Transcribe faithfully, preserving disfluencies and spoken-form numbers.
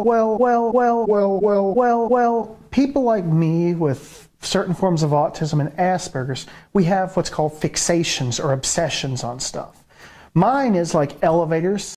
well, well, well, well, well, well, well, well. People like me with certain forms of autism and Asperger's, we have what's called fixations or obsessions on stuff. Mine is like elevators,